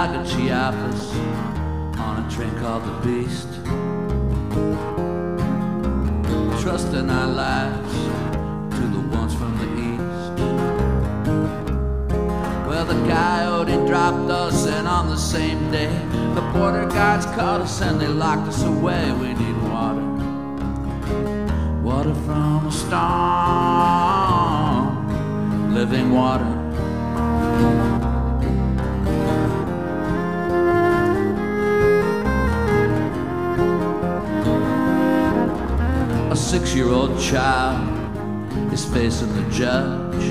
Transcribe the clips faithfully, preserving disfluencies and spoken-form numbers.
Santiago, Chiapas, on a train called the Beast, trusting our lives to the ones from the east. Well, the coyote dropped us in on the same day. The border guards caught us and they locked us away. We need water, water from a storm, living water. A six-year-old child is facing the judge.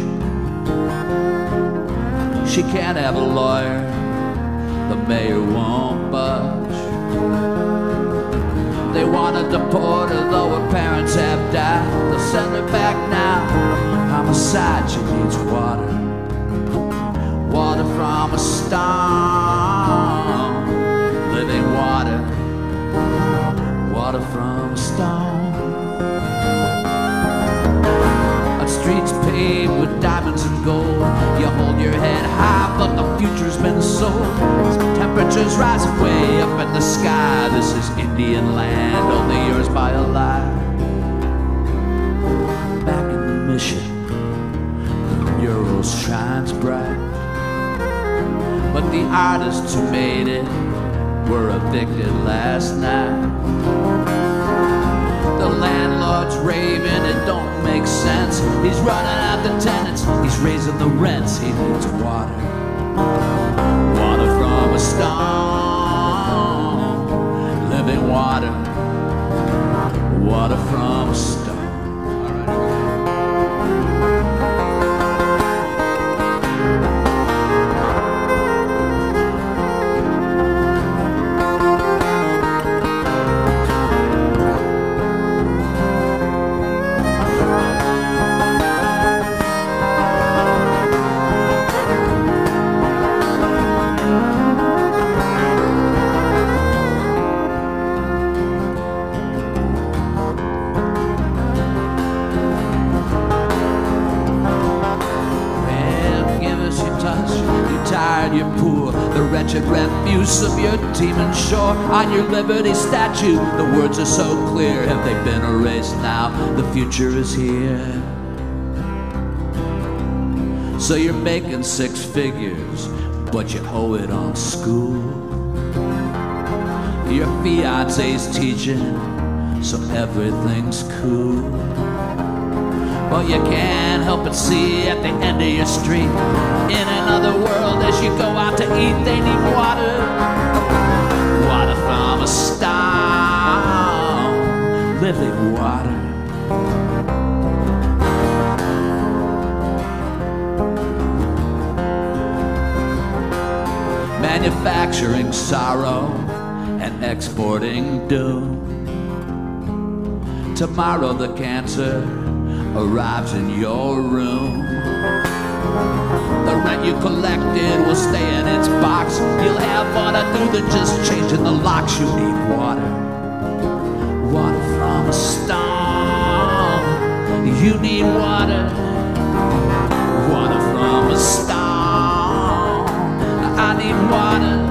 She can't have a lawyer, the mayor won't budge. They want to deport her, though her parents have died. They'll send her back now. Homicide, she needs water, water from a stone, living water, water from a stone. Streets paved with diamonds and gold. You hold your head high, but the future's been sold. Temperatures rising way up in the sky. This is Indian land, only yours by a lie. Back in the mission, the mural shines bright, but the artists who made it were evicted last night. The landlord's raving, it don't make sense. He's running out the tenants, he's raising the rents. He needs water, water from a stone, living water, water from a stone. You're poor, the wretched refuse of your teeming shore. On your liberty statue, the words are so clear. Have they been erased now? The future is here. So you're making six figures, but you owe it on school. Your fiance's teaching, so everything's cool. But you can't help but see at the end of your street, in another world, as you go out to eat, they need water, water from a stone, living water. Manufacturing sorrow and exporting doom. Tomorrow the cancer arrives in your room. The rent you collected will stay in its box. You'll have more to do than just changing the locks. You need water, water from a stone. You need water, water from a stone. I need water.